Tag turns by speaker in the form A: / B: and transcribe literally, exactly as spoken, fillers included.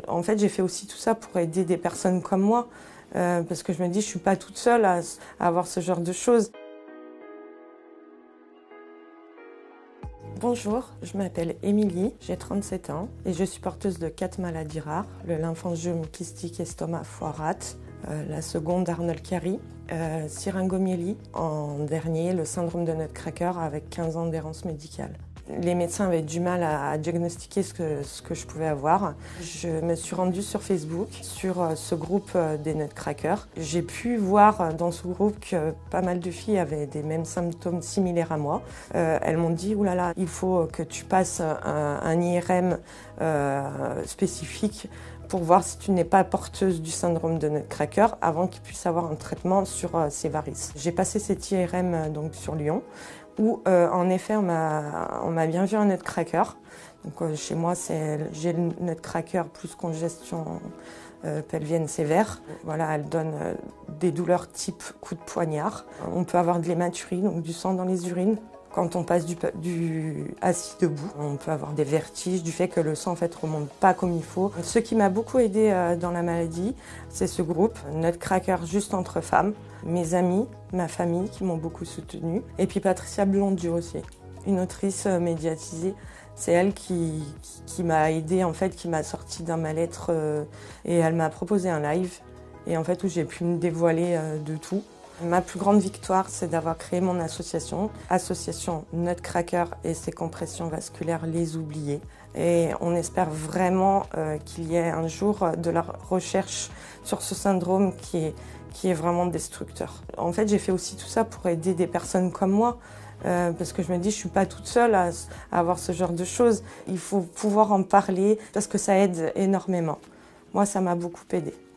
A: En fait, j'ai fait aussi tout ça pour aider des personnes comme moi, euh, parce que je me dis, je suis pas toute seule à, à avoir ce genre de choses. Bonjour, je m'appelle Émilie, j'ai trente-sept ans et je suis porteuse de quatre maladies rares, le lymphangiome kystique estomac foie rate, euh, la seconde Arnold-Chiari, euh, syringomyélie, en dernier le syndrome de Nutcracker avec quinze ans d'errance médicale. Les médecins avaient du mal à, à diagnostiquer ce que, ce que je pouvais avoir. Je me suis rendue sur Facebook, sur euh, ce groupe euh, des Nutcrackers. J'ai pu voir euh, dans ce groupe que pas mal de filles avaient des mêmes symptômes similaires à moi. Euh, elles m'ont dit « Ouh là là, il faut que tu passes un, un I R M euh, spécifique pour voir si tu n'es pas porteuse du syndrome de Nutcracker avant qu'il puisse avoir un traitement sur euh, ces varices. » J'ai passé cet I R M euh, donc sur Lyon, où euh, en effet on m'a bien vu un Nutcracker. Donc euh, chez moi j'ai le Nutcracker plus congestion euh, pelvienne sévère. Voilà, elle donne euh, des douleurs type coup de poignard. On peut avoir de l'hématurie, donc du sang dans les urines. Quand on passe du, du assis debout, on peut avoir des vertiges du fait que le sang en fait remonte pas comme il faut. Ce qui m'a beaucoup aidé euh, dans la maladie, c'est ce groupe Nutcracker juste entre femmes, mes amis, ma famille qui m'ont beaucoup soutenue, et puis Patricia Blondiau aussi, une autrice euh, médiatisée. C'est elle qui, qui, qui m'a aidée en fait, qui m'a sorti d'un mal-être euh, et elle m'a proposé un live et en fait où j'ai pu me dévoiler euh, de tout. Ma plus grande victoire, c'est d'avoir créé mon association, association Nutcracker et ses compressions vasculaires les oubliées. Et on espère vraiment euh, qu'il y ait un jour de la recherche sur ce syndrome qui est, qui est vraiment destructeur. En fait, j'ai fait aussi tout ça pour aider des personnes comme moi, euh, parce que je me dis, je suis pas toute seule à, à avoir ce genre de choses. Il faut pouvoir en parler parce que ça aide énormément. Moi, ça m'a beaucoup aidée.